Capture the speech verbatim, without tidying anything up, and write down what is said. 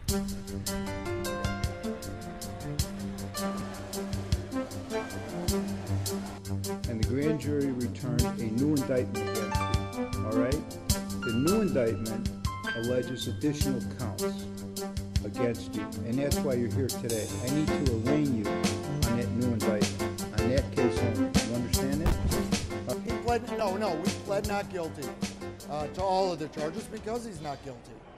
And the grand jury returned a new indictment against you, all right? The new indictment alleges additional counts against you, and that's why you're here today. I need to arraign you on that new indictment, on that case only. You understand that? He pled, no, no, we pled not guilty uh, to all of the charges because he's not guilty.